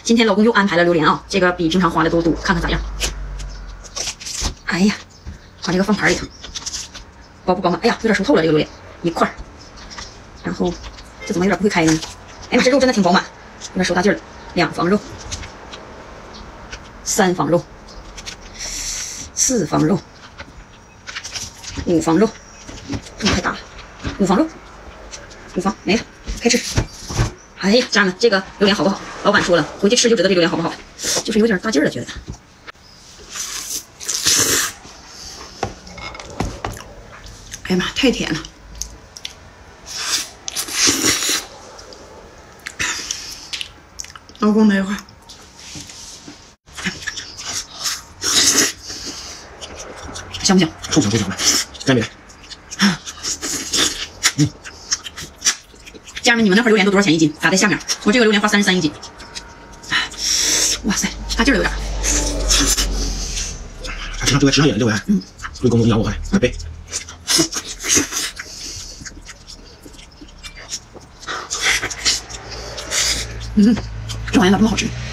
今天老公又安排了榴莲啊，这个比平常花的都多，看看咋样。哎呀，把这个放盘里头，饱不饱满？哎呀，有点熟透了这个榴莲一块儿。然后这怎么有点不会开呢？哎呀，这肉真的挺饱满，有点熟大劲儿了。2房肉，3房肉，4房肉，5房肉，这么太大了，5房肉，5房没了，开吃。哎呀，家人们，这个榴莲好不好？老板说了，回去吃就知道这榴莲好不好了，就是有点大劲儿了，觉得。哎呀妈，太甜了。老公没话。香不香？ 臭香臭香的，干没？ 家人们，你们那块榴莲都多少钱一斤？打在下面。我这个榴莲花33一斤。哇塞，大劲儿有点。 这个吃上瘾了，这回。贵公公养我还快背。 这玩意咋这么好吃？